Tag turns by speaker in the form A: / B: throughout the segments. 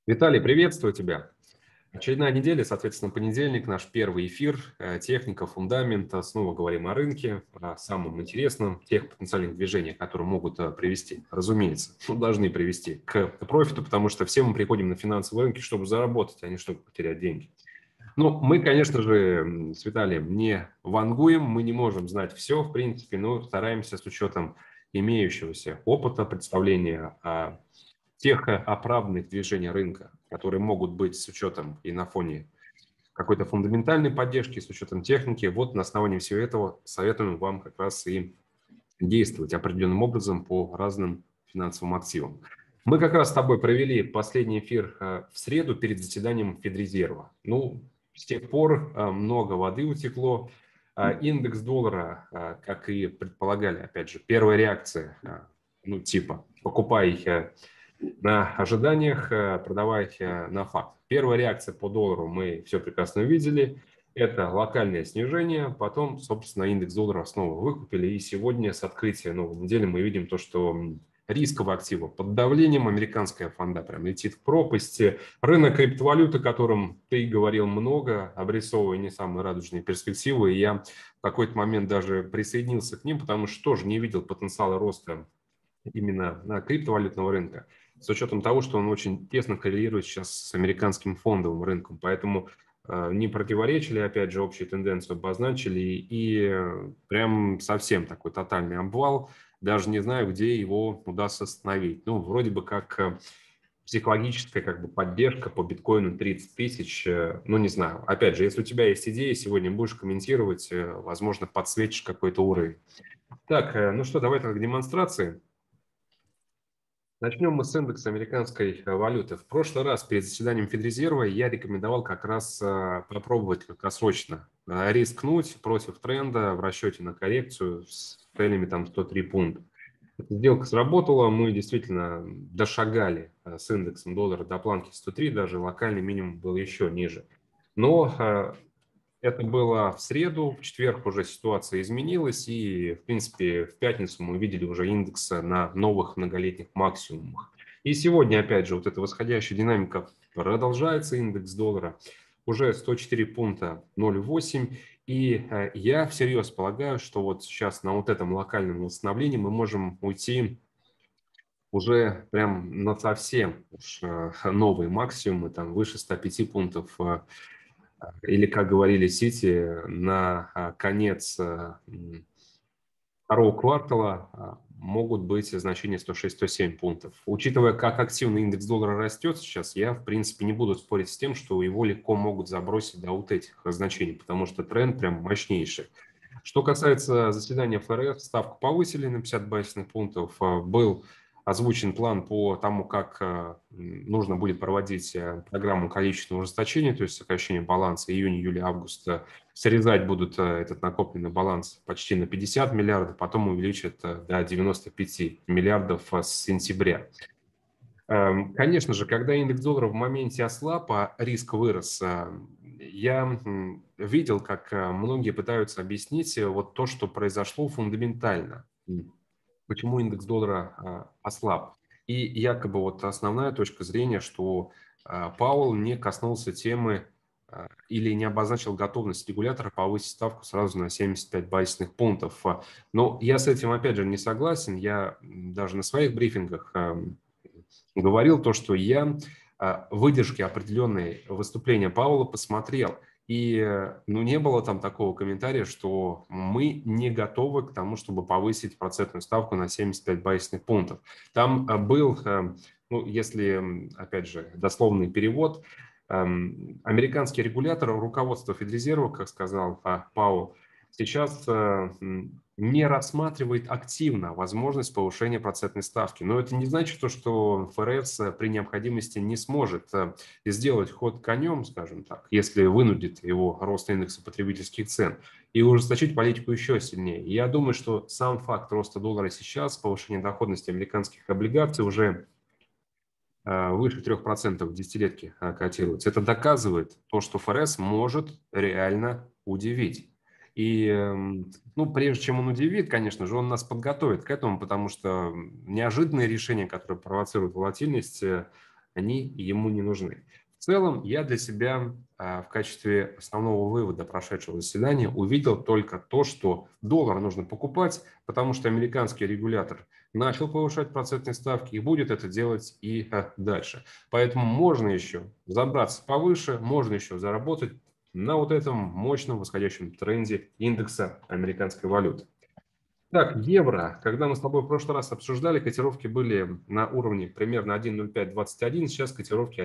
A: Виталий, приветствую тебя. Очередная неделя, соответственно, понедельник, наш первый эфир, техника, фундамент. Снова говорим о рынке, о самом интересном, тех потенциальных движениях, которые могут привести, разумеется, должны привести к профиту, потому что все мы приходим на финансовые рынки, чтобы заработать, а не чтобы потерять деньги. Ну, мы, конечно же, с Виталием не вангуем, мы не можем знать все, в принципе, но стараемся с учетом имеющегося опыта, представления о тех оправданных движений рынка, которые могут быть с учетом и на фоне какой-то фундаментальной поддержки, с учетом техники. Вот на основании всего этого советуем вам как раз и действовать определенным образом по разным финансовым активам. Мы как раз с тобой провели последний эфир в среду перед заседанием Федрезерва. Ну, с тех пор много воды утекло. Индекс доллара, как и предполагали, опять же, первая реакция, ну, типа, покупай на ожиданиях, продавай на факт. Первая реакция по доллару мы все прекрасно увидели. Это локальное снижение, потом, собственно, индекс доллара снова выкупили. И сегодня с открытия новой недели мы видим то, что рисковые активы под давлением, американская фонда прям летит в пропасть. Рынок криптовалюты, о котором ты говорил много, обрисовывая не самые радужные перспективы. И я в какой-то момент даже присоединился к ним, потому что тоже не видел потенциала роста именно криптовалютного рынка, с учетом того, что он очень тесно коррелирует сейчас с американским фондовым рынком. Поэтому не противоречили, опять же, общую тенденцию обозначили, и прям совсем такой тотальный обвал. Даже не знаю, где его удастся остановить. Ну, вроде бы как психологическая как бы поддержка по биткоину 30 тысяч, ну, не знаю. Опять же, если у тебя есть идеи, сегодня будешь комментировать, возможно, подсветишь какой-то уровень. Так, ну что, давай тогда к демонстрации. Начнем мы с индекса американской валюты. В прошлый раз перед заседанием Федрезерва я рекомендовал как раз попробовать краткосрочно рискнуть против тренда в расчете на коррекцию с целями там 103 пункта. Эта сделка сработала, мы действительно дошагали с индексом доллара до планки 103, даже локальный минимум был еще ниже. Но это было в среду, в четверг уже ситуация изменилась, и, в принципе, в пятницу мы видели уже индекс на новых многолетних максимумах. И сегодня, опять же, вот эта восходящая динамика продолжается, индекс доллара уже 104 пункта 0,8, и я всерьез полагаю, что вот сейчас на вот этом локальном восстановлении мы можем уйти уже прям на совсем уж новые максимумы, там выше 105 пунктов или, как говорили Сити, на конец второго квартала могут быть значения 106-107 пунктов. Учитывая, как активно индекс доллара растет сейчас, я, в принципе, не буду спорить с тем, что его легко могут забросить до вот этих значений, потому что тренд прям мощнейший. Что касается заседания ФРС, ставку повысили на 50 базисных пунктов. Был озвучен план по тому, как нужно будет проводить программу количественного ужесточения, то есть сокращение баланса июня, июля, августа. Срезать будут этот накопленный баланс почти на 50 миллиардов, потом увеличат до 95 миллиардов с сентября. Конечно же, когда индекс доллара в моменте ослаб, а риск вырос, я видел, как многие пытаются объяснить вот то, что произошло фундаментально. Почему индекс доллара ослаб. И якобы вот основная точка зрения, что Пауэлл не коснулся темы или не обозначил готовность регулятора повысить ставку сразу на 75 базисных пунктов. Но я с этим, опять же, не согласен. Я даже на своих брифингах говорил то, что я выдержки определенные выступления Пауэлла посмотрел. И ну, не было там такого комментария, что мы не готовы к тому, чтобы повысить процентную ставку на 75 базисных пунктов. Там был, ну, если, опять же, дословный перевод, американский регулятор, руководство Федрезерва, как сказал Пауэлл, сейчас не рассматривает активно возможность повышения процентной ставки. Но это не значит, что ФРС при необходимости не сможет сделать ход конем, скажем так, если вынудит его рост индекса потребительских цен, и ужесточить политику еще сильнее. Я думаю, что сам факт роста доллара сейчас, повышение доходности американских облигаций уже выше 3% в десятилетке котируется. Это доказывает то, что ФРС может реально удивить. И, ну, прежде чем он удивит, конечно же, он нас подготовит к этому, потому что неожиданные решения, которые провоцируют волатильность, они ему не нужны. В целом, я для себя в качестве основного вывода прошедшего заседания увидел только то, что доллар нужно покупать, потому что американский регулятор начал повышать процентные ставки и будет это делать и дальше. Поэтому можно еще забраться повыше, можно еще заработать на вот этом мощном восходящем тренде индекса американской валюты. Так, евро. Когда мы с тобой в прошлый раз обсуждали, котировки были на уровне примерно 1.0521, сейчас котировки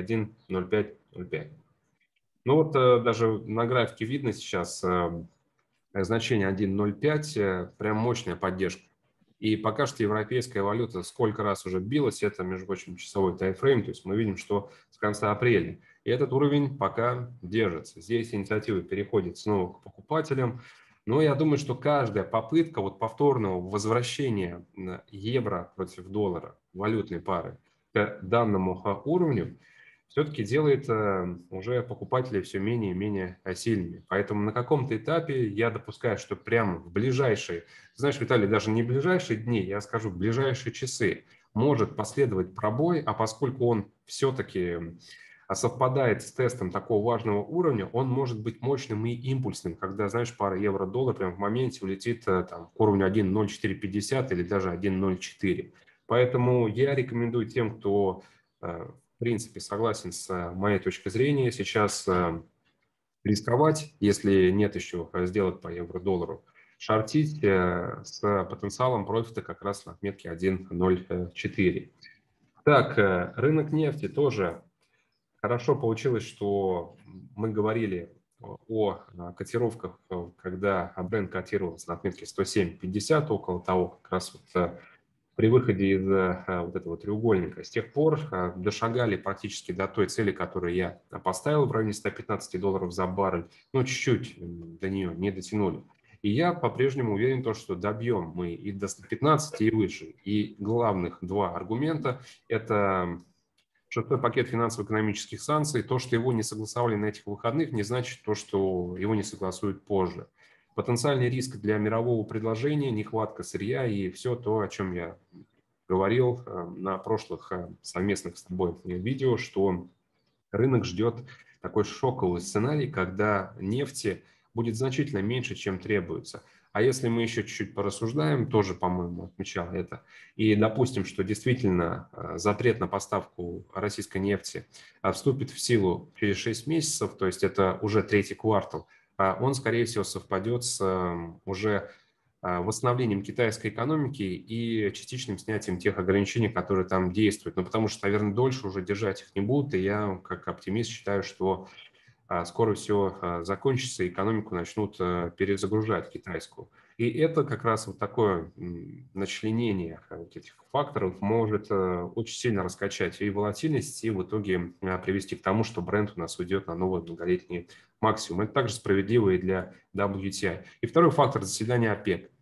A: 1.0505. Ну вот даже на графике видно сейчас значение 1.05, прям мощная поддержка. И пока что европейская валюта сколько раз уже билась, это, между прочим, часовой таймфрейм, то есть мы видим, что с конца апреля. И этот уровень пока держится. Здесь инициатива переходит снова к покупателям. Но я думаю, что каждая попытка вот повторного возвращения евро против доллара, валютной пары, к данному уровню, все-таки делает уже покупателей все менее и менее сильными. Поэтому на каком-то этапе я допускаю, что прямо в ближайшие, знаешь, Виталий, даже не ближайшие дни, я скажу, в ближайшие часы может последовать пробой, а поскольку он все-таки совпадает с тестом такого важного уровня, он может быть мощным и импульсным, когда, знаешь, пара евро-доллар прямо в моменте улетит там, к уровню 1.0450 или даже 1.04. Поэтому я рекомендую тем, кто в принципе согласен с моей точкой зрения, сейчас рисковать, если нет еще сделок по евро-доллару, шортить с потенциалом профита как раз на отметке 1.04. Так, рынок нефти тоже. Хорошо получилось, что мы говорили о котировках, когда Brent котировался на отметке 107.50, около того, как раз вот при выходе из вот этого треугольника. С тех пор дошагали практически до той цели, которую я поставил в районе $115 за баррель, но чуть-чуть до нее не дотянули. И я по-прежнему уверен, что добьем мы и до 115, и выше. И главных два аргумента – это шестой пакет финансово-экономических санкций. То, что его не согласовали на этих выходных, не значит то, что его не согласуют позже. Потенциальный риск для мирового предложения, нехватка сырья и все то, о чем я говорил на прошлых совместных с тобой видео, что рынок ждет такой шоковый сценарий, когда нефти будет значительно меньше, чем требуется. А если мы еще чуть-чуть порассуждаем, тоже, по-моему, отмечал это, и допустим, что действительно запрет на поставку российской нефти вступит в силу через 6 месяцев, то есть это уже третий квартал, он, скорее всего, совпадет с уже восстановлением китайской экономики и частичным снятием тех ограничений, которые там действуют. Ну, потому что, наверное, дольше уже держать их не будут, и я, как оптимист, считаю, что скоро все закончится, и экономику начнут перезагружать китайскую. И это как раз вот такое начленение вот этих факторов может очень сильно раскачать и волатильность, и в итоге привести к тому, что бренд у нас уйдет на новый многолетний максимум. Это также справедливо и для WTI. И второй фактор – заседания ОПЕК.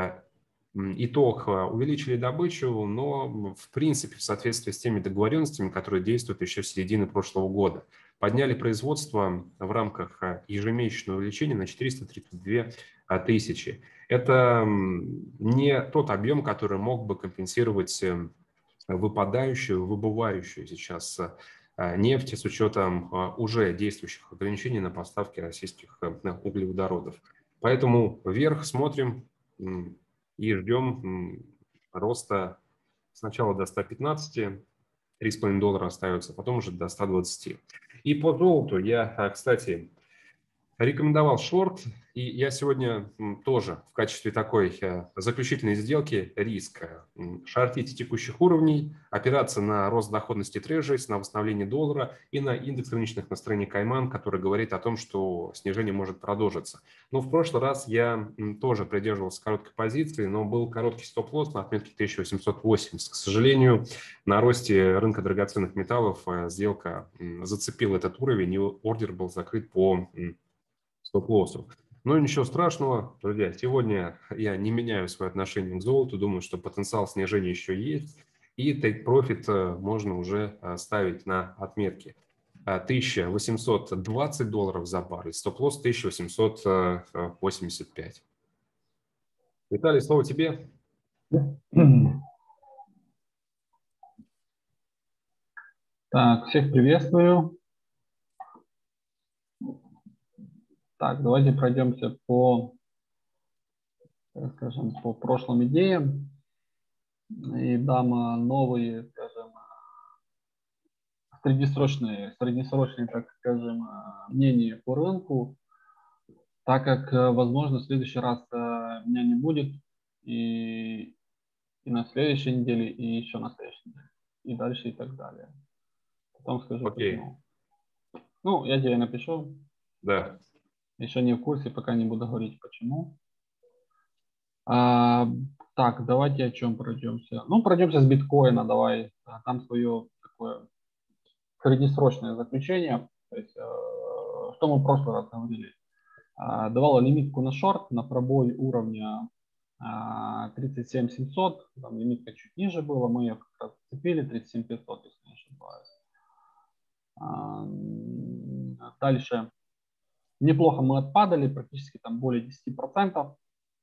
A: Итог: увеличили добычу, но в принципе в соответствии с теми договоренностями, которые действуют еще с середины прошлого года. Подняли производство в рамках ежемесячного увеличения на 432 тысячи. Это не тот объем, который мог бы компенсировать выпадающую, выбывающую сейчас нефти с учетом уже действующих ограничений на поставки российских углеводородов. Поэтому вверх смотрим и ждем роста сначала до 115, $3,5 остается, потом уже до 120. И по золоту я, кстати, рекомендовал шорт, и я сегодня тоже в качестве такой заключительной сделки риска шортить текущих уровней, опираться на рост доходности трежерис, на восстановление доллара и на индекс рыночных настроений Кайман, который говорит о том, что снижение может продолжиться. Но в прошлый раз я тоже придерживался короткой позиции, но был короткий стоп-лосс на отметке 1880. К сожалению, на росте рынка драгоценных металлов сделка зацепила этот уровень, и ордер был закрыт по стоп-лоссу. Но ничего страшного, друзья, сегодня я не меняю свое отношение к золоту, думаю, что потенциал снижения еще есть, и тейк-профит можно уже ставить на отметке $1820 за баррель, стоп-лосс 1885. Виталий, слово тебе.
B: Так, всех приветствую. Так, давайте пройдемся по, так скажем, по прошлым идеям и дам новые, скажем, среднесрочные, так скажем, мнения по рынку, так как, возможно, в следующий раз меня не будет и на следующей неделе, и еще на следующей неделе, и дальше, и так далее. Потом скажу,
A: Окей.
B: почему. Ну, я тебе напишу.
A: Да.
B: Еще не в курсе, пока не буду говорить, почему. Так, давайте о чем пройдемся. Ну, пройдемся с биткоина, давай. Там свое такое среднесрочное заключение. То есть, что мы в прошлый раз говорили. Давала лимитку на шорт на пробой уровня 37 700. Там лимитка чуть ниже была, мы ее как раз цепили 37 500, если не ошибаюсь. Дальше. Неплохо мы отпадали, практически там более 10%.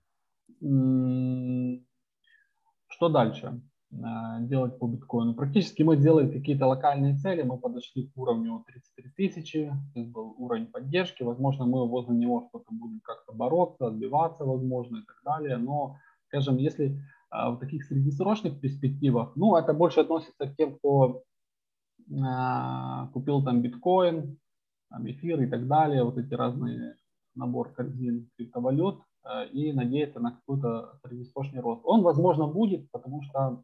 B: Что дальше делать по биткоину? Практически мы сделали какие-то локальные цели, мы подошли к уровню 33 тысячи, то есть был уровень поддержки, возможно, мы возле него что-то будем как-то бороться, отбиваться, возможно, и так далее, но, скажем, если в таких среднесрочных перспективах, ну, это больше относится к тем, кто купил там биткоин, там эфир и так далее, вот эти разные набор корзин криптовалют, и надеяться на какой-то среднесрочный рост. Он, возможно, будет, потому что,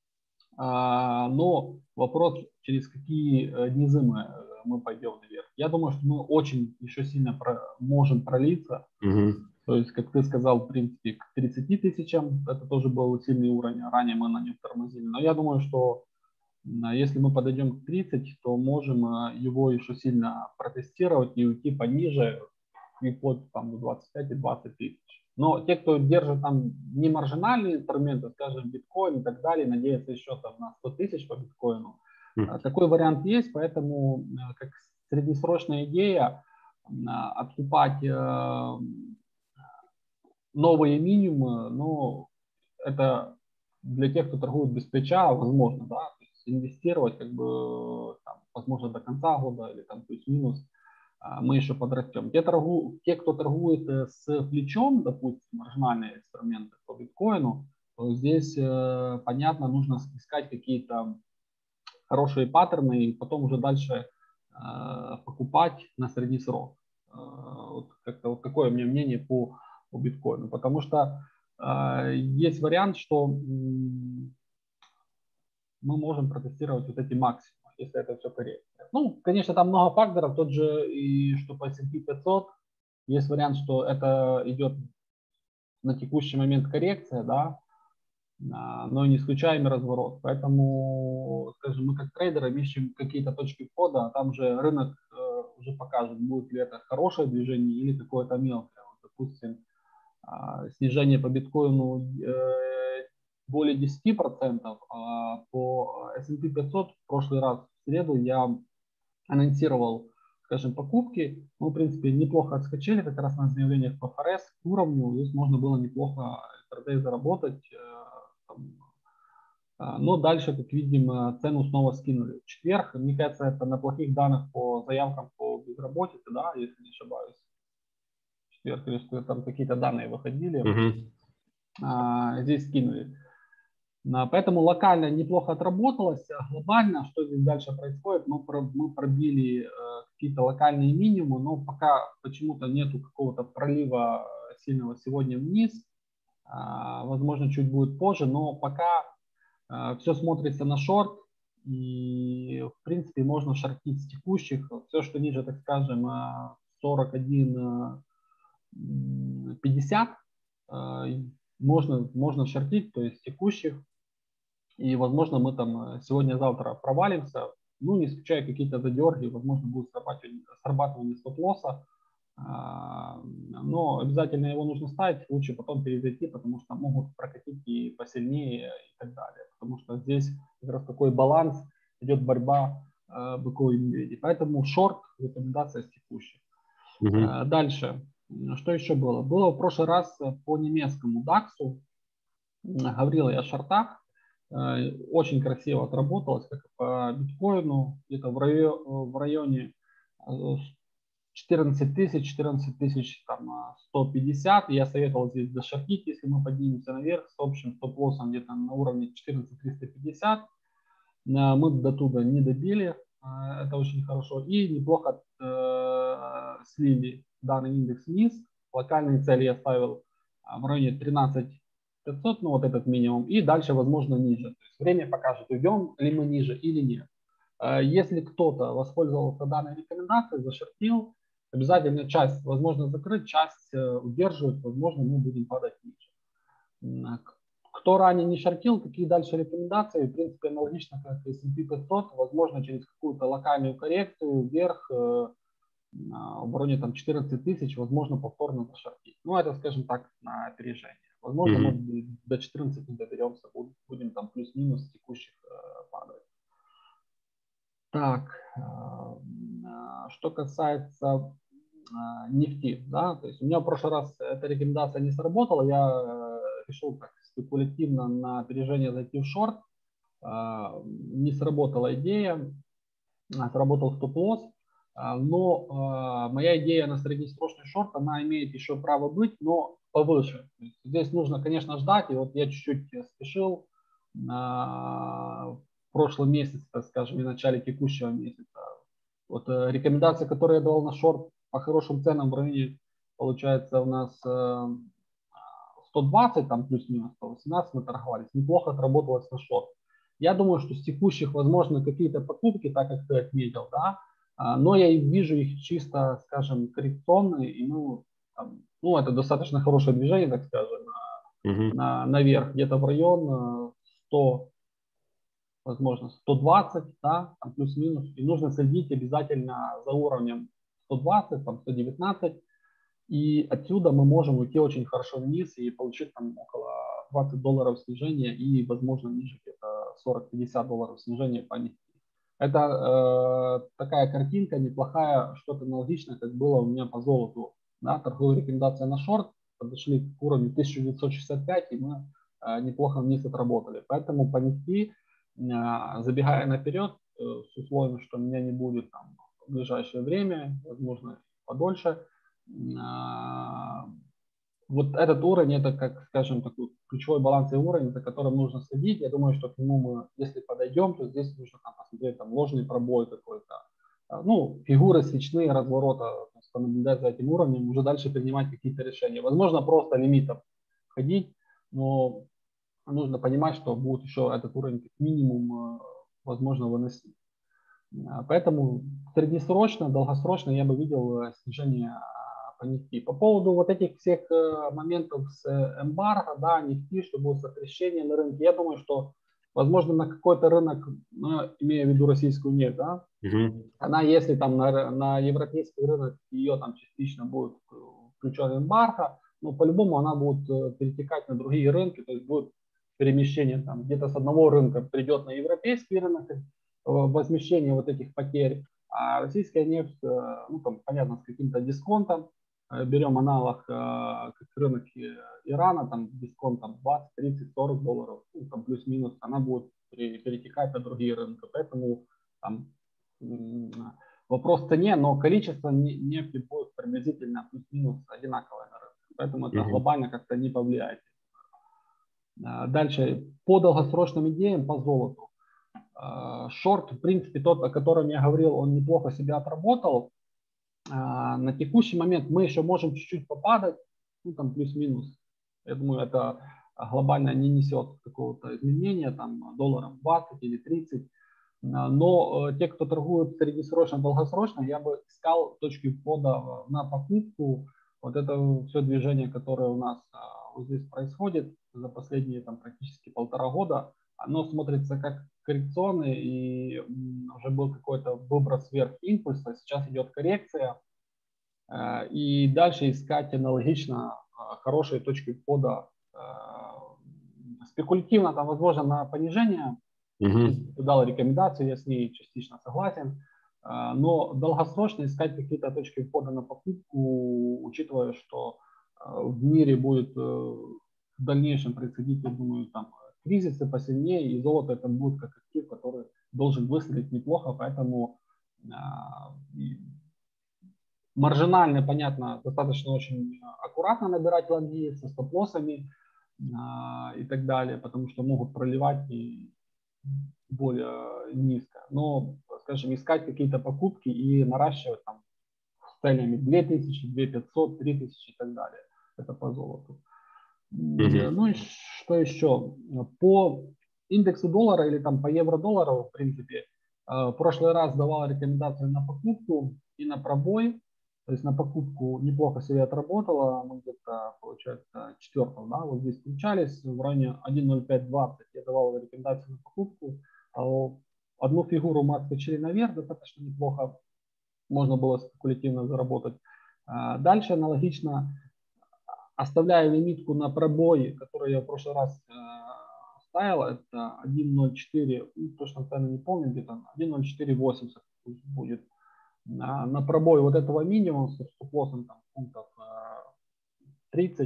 B: но вопрос, через какие низы мы пойдем наверх. Я думаю, что мы очень еще сильно можем пролиться. То есть, как ты сказал, в принципе, к 30 тысячам, это тоже был сильный уровень, ранее мы на нем тормозили. Но я думаю, что если мы подойдем к 30, то можем его еще сильно протестировать и уйти пониже, и под там, 25 и 20 тысяч. Но те, кто держит там не маржинальные инструменты, скажем, биткоин и так далее, надеются еще там на 100 тысяч по биткоину, такой вариант есть, поэтому как среднесрочная идея откупать новые минимумы, но это для тех, кто торгует без плеча, возможно, да, то есть инвестировать как бы там, возможно до конца года или там плюс-минус мы еще подрастем. Те, кто торгует с плечом, допустим, маржинальные инструменты по биткоину, то здесь понятно, нужно искать какие-то хорошие паттерны и потом уже дальше покупать на средний срок. Вот как-то вот такое у меня мнение по биткоину, потому что есть вариант, что мы можем протестировать вот эти максимумы, если это все корректно. Ну, конечно, там много факторов, тот же и что по S&P 500, есть вариант, что это идет на текущий момент коррекция, да, но не исключаем разворот. Поэтому, скажем, мы как трейдеры ищем какие-то точки входа, а там же рынок уже покажет, будет ли это хорошее движение или какое-то мелкое. Вот, допустим, снижение по биткоину более 10%, а по S&P 500 в прошлый раз в среду я анонсировал, скажем, покупки. Мы, в принципе, неплохо отскочили как раз на заявлениях по ФРС к уровню, здесь можно было неплохо трейдей заработать. Но дальше, как видим, цену снова скинули в четверг. Мне кажется, это на плохих данных по заявкам по безработице, да, если не ошибаюсь. В четверг, или что там какие-то данные выходили. Здесь скинули. Поэтому локально неплохо отработалось, а глобально, что здесь дальше происходит, мы пробили какие-то локальные минимумы, но пока почему-то нету какого-то пролива сильного сегодня вниз, возможно, чуть будет позже, но пока все смотрится на шорт, и в принципе можно шортить с текущих, все, что ниже, так скажем, 41.50, можно шортить, то есть текущих. И, возможно, мы там сегодня-завтра провалимся, ну, не исключая какие-то задерги, возможно, будет срабатывание стоп-лосса, но обязательно его нужно ставить, лучше потом перезайти, потому что могут прокатить и посильнее и так далее, потому что здесь как раз такой баланс, идет борьба быков и медведей, поэтому шорт, рекомендация с текущих. Дальше, что еще было? Было в прошлый раз по немецкому DAX, говорил я о шортах. очень красиво отработалось, как и по биткоину, где-то в районе 14 тысяч, 150. Я советовал здесь дошортить, если мы поднимемся наверх с общим стоп-лоссом где-то на уровне 14 350. Мы до туда не добили, это очень хорошо. И неплохо слили данный индекс вниз. Локальные цели я ставил в районе 13 500, ну вот этот минимум. И дальше, возможно, ниже. То есть время покажет, уйдем ли мы ниже или нет. Если кто-то воспользовался данной рекомендацией, зашортил, обязательно часть, возможно, закрыть, часть удерживать, возможно, мы будем падать ниже. Кто ранее не шортил, какие дальше рекомендации? В принципе, аналогично как S&P 500, возможно, через какую-то локальную коррекцию вверх в районе там 14 тысяч, возможно, повторно зашортить. Ну, это, скажем так, на опережение. Возможно, мы до 14 не доберемся, будем там плюс-минус текущих падать. Так, что касается нефти, да, то есть у меня в прошлый раз эта рекомендация не сработала, я решил так спекулятивно на опережение зайти в шорт, не сработала идея, сработал стоп-лосс, но моя идея на среднесрочный шорт, она имеет еще право быть, но повыше. Здесь нужно, конечно, ждать, и вот я чуть-чуть спешил в прошлом месяце, так скажем, и в начале текущего месяца. Вот рекомендации, которые я давал на шорт по хорошим ценам в районе, получается, у нас 120, там плюс-минус 118 мы торговались, неплохо отработалось на шорт. Я думаю, что с текущих, возможно, какие-то покупки, так как ты отметил, да, но я вижу их чисто, скажем, коррекционные, и ну, это достаточно хорошее движение, так скажем, наверх, где-то в район 100, возможно, 120, да, там плюс-минус, и нужно следить обязательно за уровнем 120, там 119, и отсюда мы можем уйти очень хорошо вниз и получить там около $20 снижения и, возможно, ниже где-то 40-50 долларов снижения по нефти. Это такая картинка неплохая, что-то аналогичное, как было у меня по золоту. Да, торговая рекомендация на шорт, подошли к уровню 1965, и мы неплохо вниз отработали. Поэтому по нефти, забегая наперед, с условием, что меня не будет там в ближайшее время, возможно, подольше, вот этот уровень, это, как, скажем, такой ключевой балансовый уровень, за которым нужно следить. Я думаю, что к нему мы, если подойдем, то здесь нужно там посмотреть там ложный пробой какой-то. Ну, фигуры свечные, разворота, понаблюдать за этим уровнем, уже дальше принимать какие-то решения. Возможно, просто лимитом ходить, но нужно понимать, что будет еще этот уровень как минимум, возможно, выносить. Поэтому среднесрочно, долгосрочно я бы видел снижение по нефти. По поводу вот этих всех моментов с эмбарго, да, нефти, что будет сокращение на рынке, я думаю, что, возможно, на какой-то рынок, ну, имея в виду российскую нефть, да, она, если там на европейский рынок ее там частично будет включен эмбарго, ну, по-любому она будет перетекать на другие рынки, то есть будет перемещение там где-то с одного рынка придет на европейский рынок, возмещение вот этих потерь, а российская нефть, ну там понятно, с каким-то дисконтом, берем аналог как рынок Ирана, там дисконт там 20, 30, 40 долларов, ну, там плюс-минус, она будет перетекать на другие рынки, поэтому там вопрос в цене, но количество нефти будет приблизительно плюс-минус одинаковое на рынке, поэтому это глобально как-то не повлияет. Дальше, по долгосрочным идеям, по золоту. Шорт, в принципе, тот, о котором я говорил, он неплохо себя отработал. На текущий момент мы еще можем чуть-чуть попадать, ну там плюс-минус. Я думаю, это глобально не несет какого-то изменения, там долларов 20 или 30. Но те, кто торгует среднесрочно, долгосрочно, я бы искал точки входа на покупку. Вот это все движение, которое у нас вот здесь происходит за последние там практически 1,5 года, оно смотрится как коррекционный, и уже был какой-то выброс вверх импульса, сейчас идет коррекция, и дальше искать аналогично хорошие точки входа, спекулятивно там, возможно, на понижение. Дал рекомендацию, я с ней частично согласен, но долгосрочно искать какие-то точки входа на покупку, учитывая, что в мире будет в дальнейшем происходить, я думаю, там кризисы посильнее, и золото это будет как актив, который должен выстрелить неплохо, поэтому маржинально, понятно, достаточно очень аккуратно набирать лонги со стоп-лоссами и так далее, потому что могут проливать и более низко. Но, скажем, искать какие-то покупки и наращивать там с целями 2000, 2500, 3000 и так далее. Это по золоту. Ну и что еще? По индексу доллара или там по евро-доллару, в принципе, в прошлый раз давал рекомендацию на покупку и на пробой. То есть на покупку неплохо себя отработала. Мы где-то, получается, 4-го, да, вот здесь включались в районе 1.0520. Я давал рекомендацию на покупку. Одну фигуру мы отскочили наверх, достаточно неплохо. Можно было спекулятивно заработать. Дальше аналогично, оставляя лимитку на пробой, который я в прошлый раз ставил, это 1.04, точно цену не помню, где-то 1.0480 будет. На пробой вот этого минимума с стоп-лоссом пунктов 30.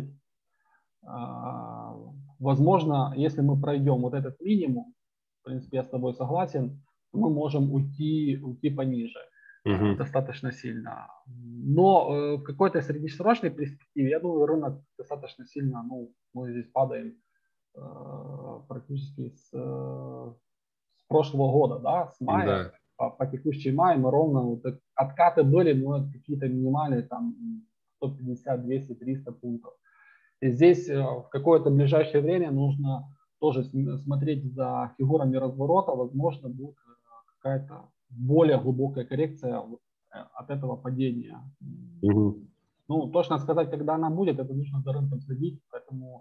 B: Возможно, если мы пройдем вот этот минимум, в принципе, я с тобой согласен, мы можем уйти пониже достаточно сильно. Но в какой-то среднесрочной перспективе, я думаю, рынок достаточно сильно, ну, мы здесь падаем практически с прошлого года, да, с мая. Да. По текущий май мы ровно, вот откаты были, но какие-то минимальные, там 150, 200, 300 пунктов. И здесь в какое-то ближайшее время нужно тоже смотреть за фигурами разворота, возможно, будет какая-то более глубокая коррекция от этого падения. Ну, точно сказать, когда она будет, это нужно за рынком следить, поэтому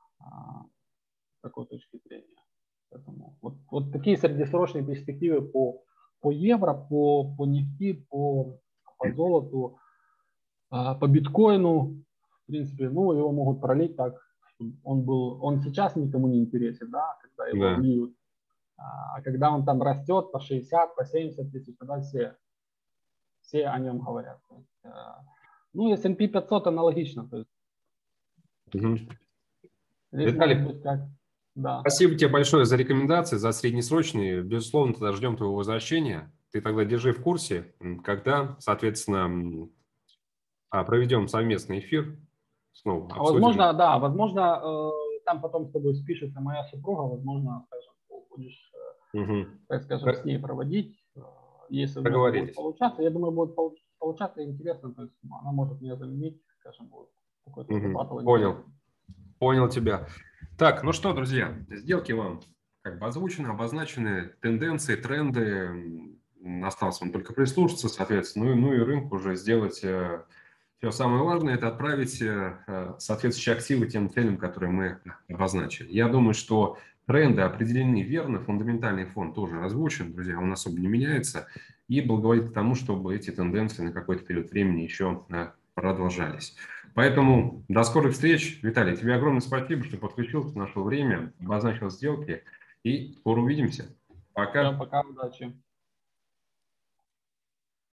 B: с такой точки зрения. Поэтому вот такие среднесрочные перспективы по евро, по нефти, по золоту, по биткоину. В принципе, ну, его могут пролить так. Он сейчас никому не интересен, да, когда его льют. А когда он там растет по 60, по 70 тысяч, тогда все о нем говорят. Ну, S&P 500 аналогично. То есть,
A: Виталий,
B: да.
A: Спасибо тебе большое за рекомендации, за среднесрочные. Безусловно, тогда ждем твоего возвращения. Ты тогда держи в курсе, когда, соответственно, проведем совместный эфир. Снова обсудим.
B: Возможно, да, возможно, там потом с тобой спишется моя супруга, возможно, скажем, будешь, так скажем, с ней проводить. Если будет получаться, я думаю, будет получаться интересно, то есть она может меня заменить, скажем, будет какой-то дебат.
A: Понял тебя. Так, ну что, друзья, сделки вам как бы озвучены, обозначены, тенденции, тренды. Осталось вам только прислушаться, соответственно, ну и рынку уже сделать все самое важное, это отправить соответствующие активы тем целям, которые мы обозначили. Я думаю, что тренды определены верно, фундаментальный фон тоже озвучен, друзья, он особо не меняется, и благоволит к тому, чтобы эти тенденции на какой-то период времени еще продолжались. Поэтому до скорых встреч. Виталий, тебе огромное спасибо, что подключился, нашел время, обозначил сделки, и скоро увидимся. Пока.
B: Пока, удачи.